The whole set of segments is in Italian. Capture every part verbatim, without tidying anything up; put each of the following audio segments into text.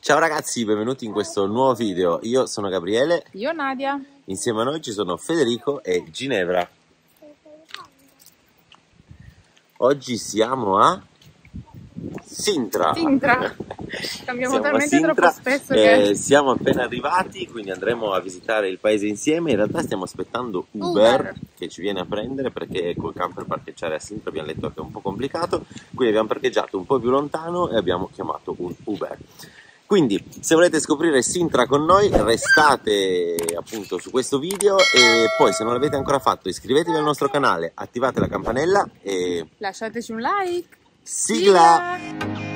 Ciao ragazzi, benvenuti in questo nuovo video. Io sono Gabriele. Io Nadia. Insieme a noi ci sono Federico e Ginevra. Oggi siamo a Sintra. Sintra. Cambiamo Siamo talmente Sintra, troppo spesso eh, che... Siamo appena arrivati, quindi andremo a visitare il paese insieme. In realtà stiamo aspettando Uber, Uber. che ci viene a prendere, perché col camper parcheggiare a Sintra abbiamo detto che è un po' complicato, quindi abbiamo parcheggiato un po' più lontano e abbiamo chiamato un Uber. Quindi se volete scoprire Sintra con noi restate appunto su questo video e poi se non l'avete ancora fatto iscrivetevi al nostro canale, attivate la campanella e Lasciateci un like. sigla! Sigla!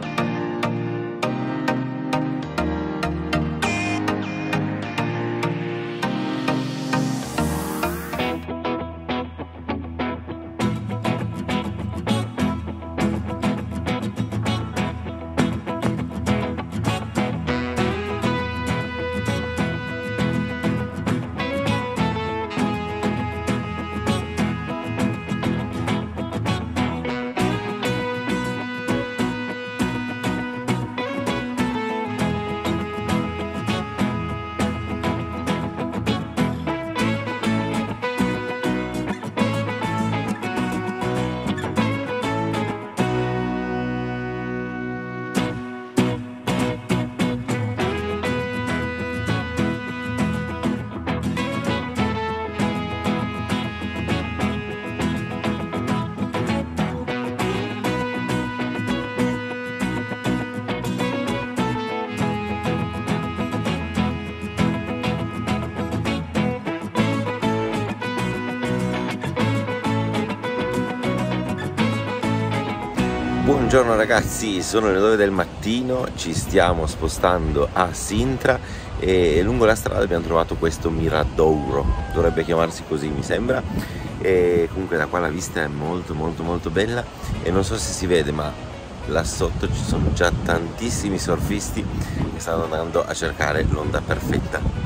Buongiorno ragazzi, sono le nove del mattino, ci stiamo spostando a Sintra e lungo la strada abbiamo trovato questo Miradouro, dovrebbe chiamarsi così mi sembra, e comunque da qua la vista è molto molto molto bella e non so se si vede ma là sotto ci sono già tantissimi surfisti che stanno andando a cercare l'onda perfetta.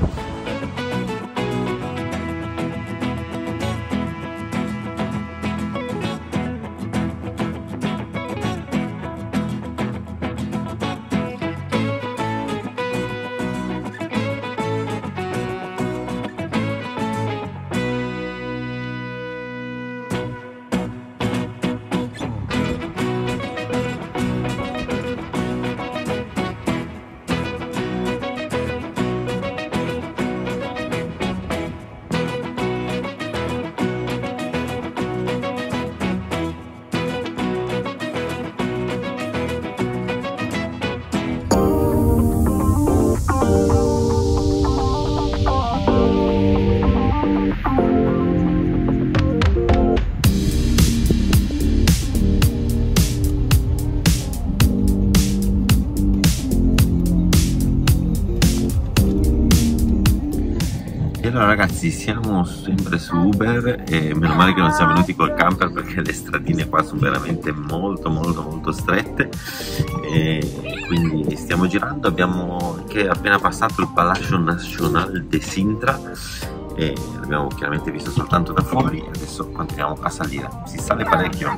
Allora ragazzi, siamo sempre su Uber e meno male che non siamo venuti col camper perché le stradine qua sono veramente molto molto molto strette e quindi stiamo girando. Abbiamo anche appena passato il Palacio Nacional de Sintra e l'abbiamo chiaramente visto soltanto da fuori e adesso continuiamo a salire. Si sale parecchio.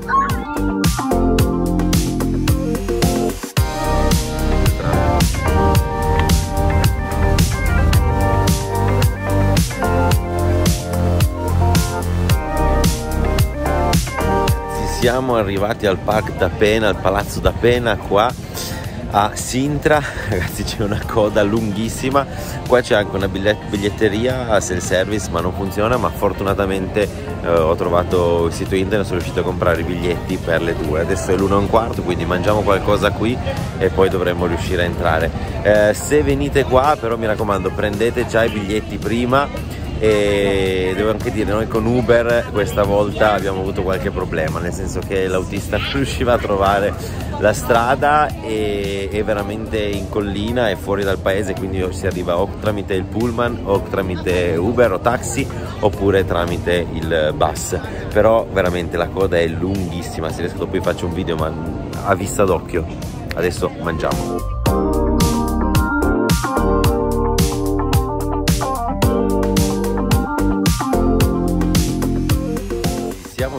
Siamo arrivati al Parc da Pena, al Palazzo da Pena qua a Sintra. Ragazzi, c'è una coda lunghissima, qua c'è anche una biglietteria self-service ma non funziona, ma fortunatamente eh, ho trovato il sito internet, sono riuscito a comprare i biglietti per le due. Adesso è l'una e un quarto, quindi mangiamo qualcosa qui e poi dovremmo riuscire a entrare. Eh, se venite qua però mi raccomando prendete già i biglietti prima. E devo anche dire, noi con Uber questa volta abbiamo avuto qualche problema, nel senso che l'autista non riusciva a trovare la strada e è veramente in collina e fuori dal paese, quindi si arriva o tramite il pullman o tramite Uber o taxi oppure tramite il bus, però veramente la coda è lunghissima. Se riesco dopo vi faccio un video ma a vista d'occhio. Adesso mangiamo.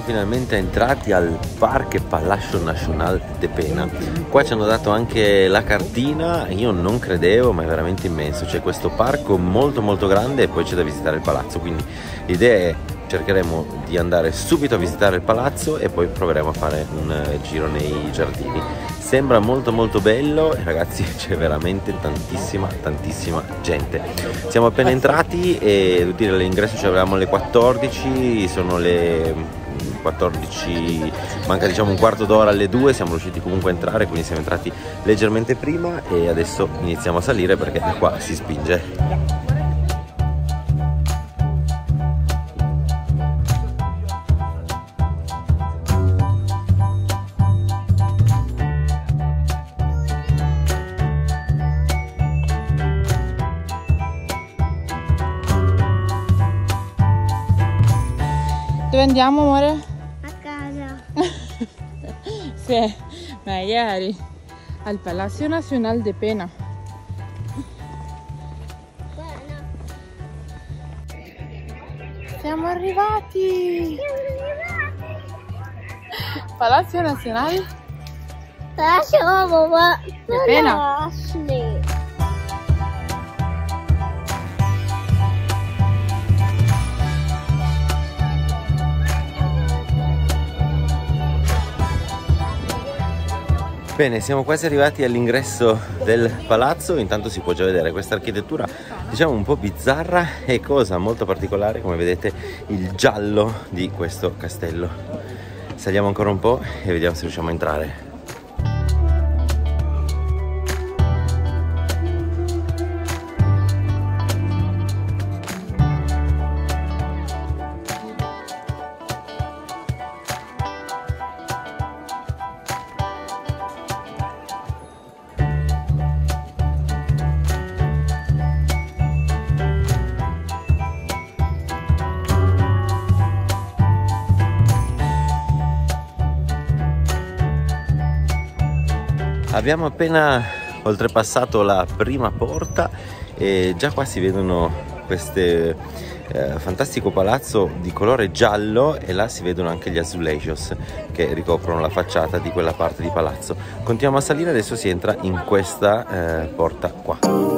finalmente entrati al Parque Palacio Nacional de Pena. Qua ci hanno dato anche la cartina, io non credevo, ma è veramente immenso. C'è questo parco molto molto grande e poi c'è da visitare il palazzo, quindi l'idea è cercheremo di andare subito a visitare il palazzo e poi proveremo a fare un giro nei giardini. Sembra molto molto bello e ragazzi c'è veramente tantissima tantissima gente. Siamo appena entrati e devo dire all'ingresso ci avevamo alle quattordici, sono le quattordici, manca diciamo un quarto d'ora alle due, siamo riusciti comunque a entrare, quindi siamo entrati leggermente prima e adesso iniziamo a salire perché da qua si spinge. Dove andiamo, amore? A casa. Sì, ma ieri al Palacio Nacional de Pena. Siamo arrivati! Palacio Nacional Lasciamo, ma de Pena. Bene, siamo quasi arrivati all'ingresso del palazzo, intanto si può già vedere questa architettura diciamo un po' bizzarra e cosa molto particolare, come vedete il giallo di questo castello. Saliamo ancora un po' e vediamo se riusciamo a entrare. Abbiamo appena oltrepassato la prima porta e già qua si vedono questo eh, fantastico palazzo di colore giallo e là si vedono anche gli azulejos che ricoprono la facciata di quella parte di palazzo. Continuiamo a salire, adesso si entra in questa eh, porta qua.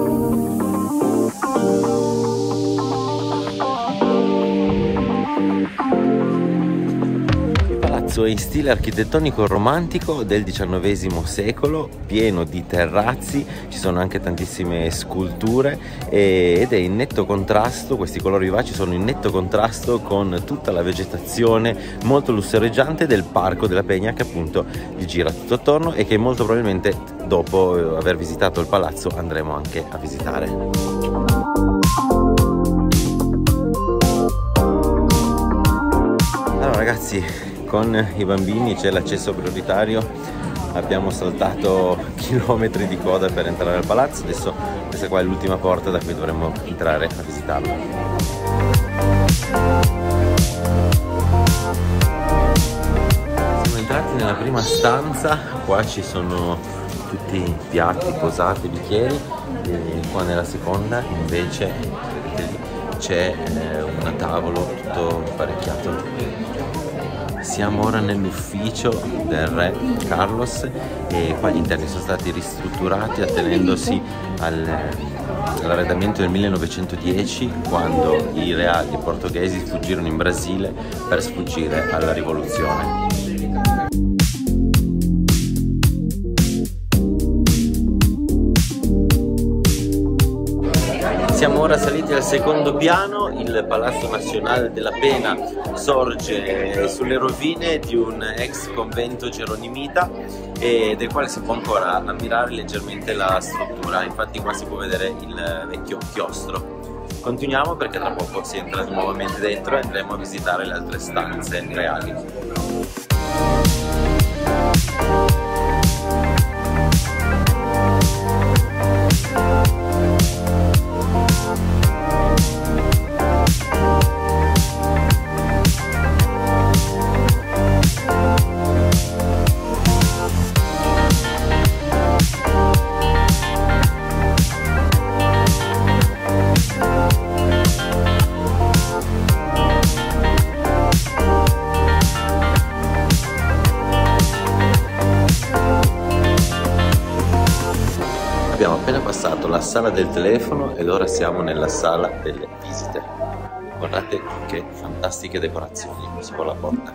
È in stile architettonico romantico del diciannovesimo secolo, pieno di terrazzi, ci sono anche tantissime sculture ed è in netto contrasto, questi colori vivaci sono in netto contrasto con tutta la vegetazione molto lussureggiante del Parco della Peña che appunto gli gira tutto attorno e che molto probabilmente dopo aver visitato il palazzo andremo anche a visitare. Allora ragazzi, con i bambini c'è l'accesso prioritario, abbiamo saltato chilometri di coda per entrare al palazzo, adesso questa qua è l'ultima porta da cui dovremo entrare a visitarlo. Siamo entrati nella prima stanza, qua ci sono tutti piatti, posate, bicchieri e qua nella seconda invece c'è eh, un tavolo tutto apparecchiato. Siamo ora nell'ufficio del re Carlos e qua gli interni sono stati ristrutturati attenendosi al, all'arredamento del millenovecentodieci, quando i reali portoghesi fuggirono in Brasile per sfuggire alla rivoluzione. Siamo ora saliti al secondo piano, il Palazzo Nacional de Pena sorge sulle rovine di un ex convento geronimita e del quale si può ancora ammirare leggermente la struttura, infatti qua si può vedere il vecchio chiostro. Continuiamo perché tra poco si entra nuovamente dentro e andremo a visitare le altre stanze reali. Abbiamo appena passato la sala del telefono ed ora siamo nella sala delle visite. Guardate che fantastiche decorazioni sopra la porta.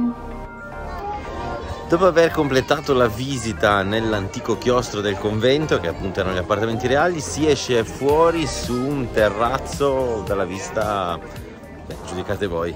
Dopo aver completato la visita nell'antico chiostro del convento, che appunto erano gli appartamenti reali, si esce fuori su un terrazzo dalla vista, beh, giudicate voi.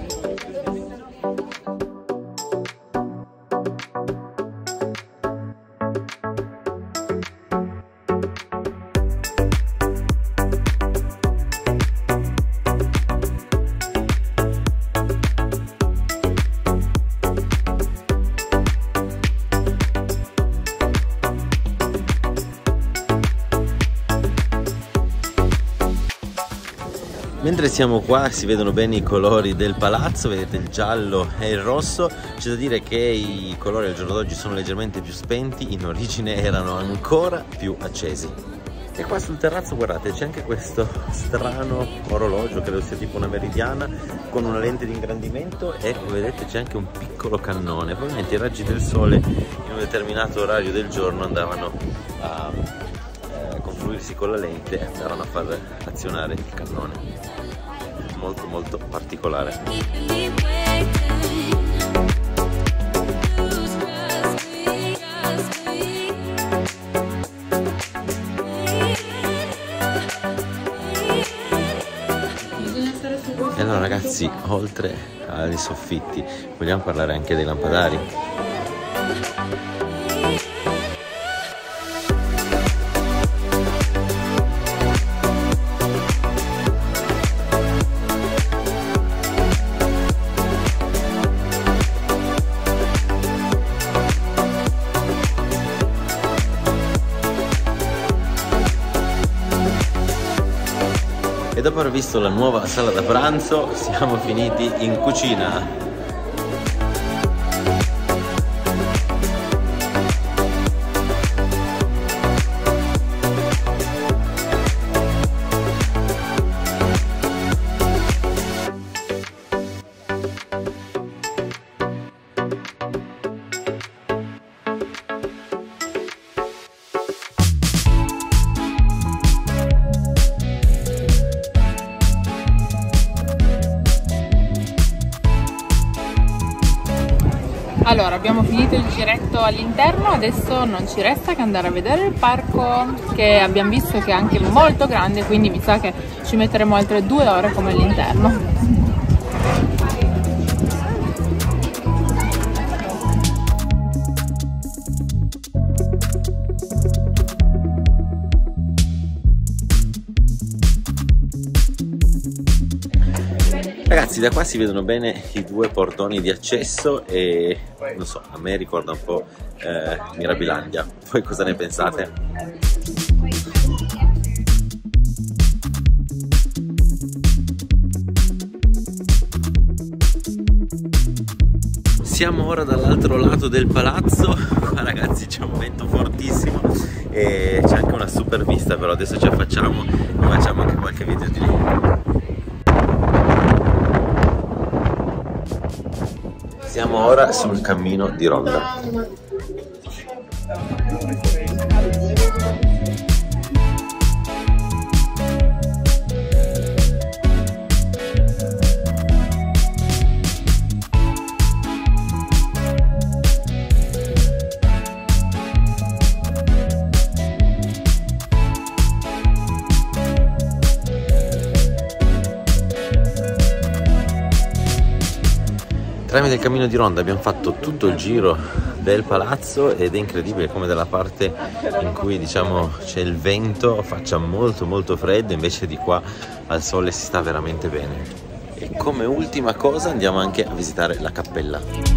Mentre siamo qua si vedono bene i colori del palazzo, vedete il giallo e il rosso. C'è da dire che i colori al giorno d'oggi sono leggermente più spenti, in origine erano ancora più accesi. E qua sul terrazzo guardate c'è anche questo strano orologio, credo sia tipo una meridiana, con una lente di ingrandimento e come vedete c'è anche un piccolo cannone. Probabilmente i raggi del sole in un determinato orario del giorno andavano a eh, confluirsi con la lente e andavano a far azionare il cannone. Molto molto particolare. E allora ragazzi, oltre ai soffitti vogliamo parlare anche dei lampadari. E dopo aver visto la nuova sala da pranzo siamo finiti in cucina. Allora, abbiamo finito il giretto all'interno, adesso non ci resta che andare a vedere il parco, che abbiamo visto che è anche molto grande, quindi mi sa che ci metteremo altre due ore come all'interno. Ragazzi, da qua si vedono bene i due portoni di accesso e non so, a me ricorda un po' eh, Mirabilandia. Voi cosa ne pensate? Siamo ora dall'altro lato del palazzo. Qua ragazzi c'è un vento fortissimo e c'è anche una super vista, però adesso ci affacciamo e facciamo anche qualche video di lì. Siamo ora sul cammino di Ronda. Tramite il cammino di Ronda abbiamo fatto tutto il giro del palazzo ed è incredibile come dalla parte in cui diciamo c'è il vento faccia molto molto freddo, invece di qua al sole si sta veramente bene. E come ultima cosa andiamo anche a visitare la cappella.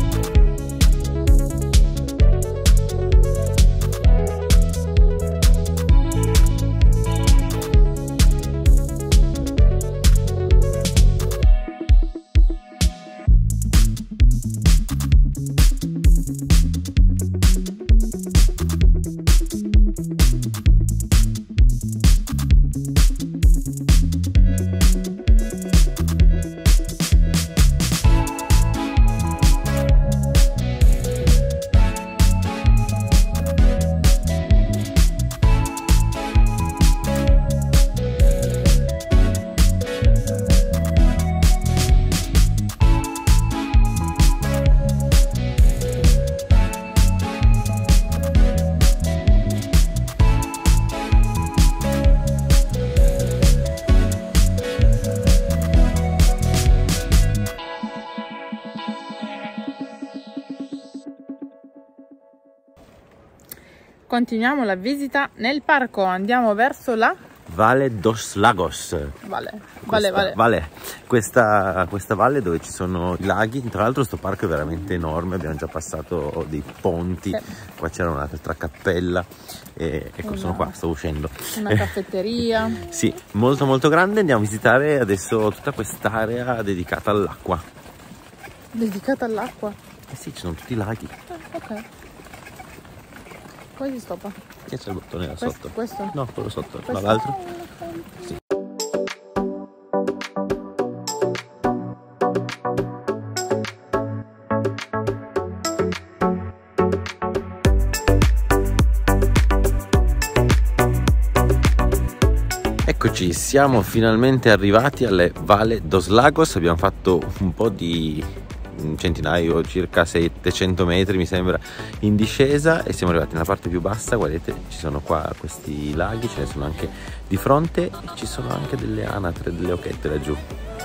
continuiamo la visita nel parco, andiamo verso la Valle dos Lagos. Valle, Questa, vale, vale. Valle. Questa, questa valle dove ci sono i laghi. Tra l'altro sto parco è veramente enorme, abbiamo già passato dei ponti, sì. Qua c'era un'altra cappella e ecco, una, sono qua, sto uscendo. Una caffetteria. Sì, molto molto grande. Andiamo a visitare adesso tutta quest'area dedicata all'acqua. Dedicata all'acqua? Eh sì, ci sono tutti i laghi. Ah, ok. Poi si stoppa. Che c'è il bottone là questo, sotto? Questo? No, quello sotto. Questo? No, l'altro? Sì. Eccoci, siamo finalmente arrivati alle Valle dos Lagos. Abbiamo fatto un po' di un centinaio, circa settecento metri mi sembra, in discesa e siamo arrivati nella parte più bassa. Guardate, ci sono qua questi laghi, ce ne sono anche di fronte e ci sono anche delle anatre, delle oquette laggiù.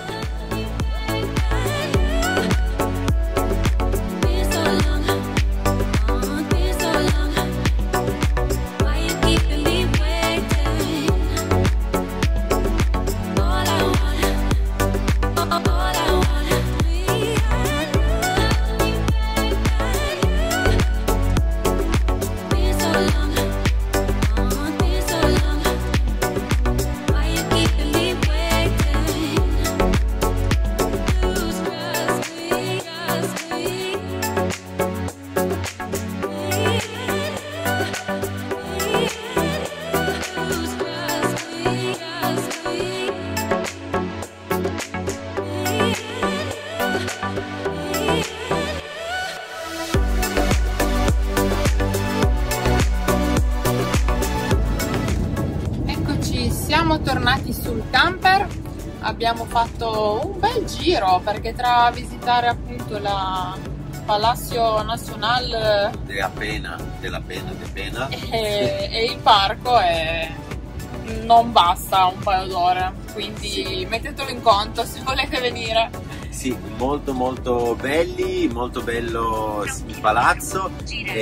Siamo tornati sul camper, abbiamo fatto un bel giro perché tra visitare appunto la Palacio Nacional de la Pena, della Pena, de Pena. E, e il parco è... non basta un paio d'ore, quindi sì. Mettetelo in conto se volete venire. Sì, molto molto belli, molto bello il palazzo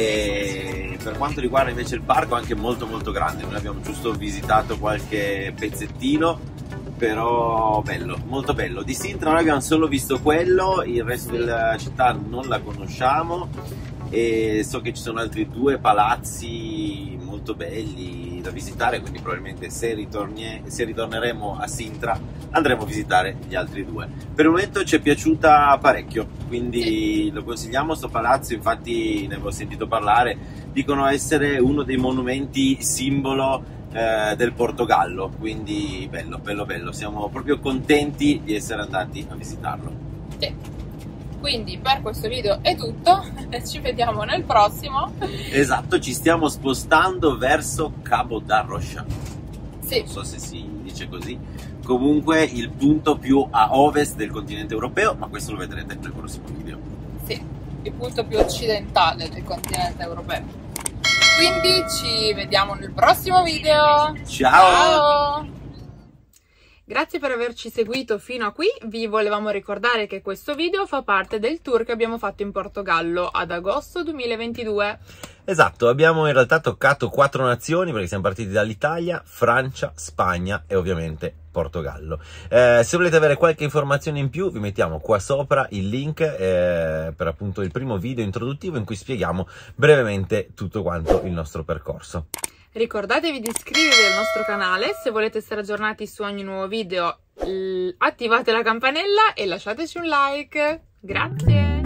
e per quanto riguarda invece il parco anche molto molto grande. Noi abbiamo giusto visitato qualche pezzettino, però bello, molto bello. Di Sintra noi abbiamo solo visto quello, il resto della città non la conosciamo e so che ci sono altri due palazzi molto belli da visitare, quindi probabilmente se, ritorni, se ritorneremo a Sintra andremo a visitare gli altri due. Per il momento ci è piaciuta parecchio, quindi sì. Lo consigliamo sto palazzo, infatti ne avevo sentito parlare, dicono essere uno dei monumenti simbolo eh, del Portogallo, quindi bello, bello, bello, siamo proprio contenti di essere andati a visitarlo. Sì. Quindi per questo video è tutto, ci vediamo nel prossimo. Esatto, ci stiamo spostando verso Cabo da Rocha. Sì. Non so se si dice così. Comunque il punto più a ovest del continente europeo, ma questo lo vedrete nel prossimo video. Sì, il punto più occidentale del continente europeo. Quindi ci vediamo nel prossimo video. Ciao! Ciao! Grazie per averci seguito fino a qui, vi volevamo ricordare che questo video fa parte del tour che abbiamo fatto in Portogallo ad agosto duemilaventidue. Esatto, abbiamo in realtà toccato quattro nazioni perché siamo partiti dall'Italia, Francia, Spagna e ovviamente Portogallo. Eh, se volete avere qualche informazione in più vi mettiamo qua sopra il link eh, per appunto il primo video introduttivo in cui spieghiamo brevemente tutto quanto il nostro percorso. Ricordatevi di iscrivervi al nostro canale, se volete essere aggiornati su ogni nuovo video attivate la campanella e lasciateci un like. Grazie!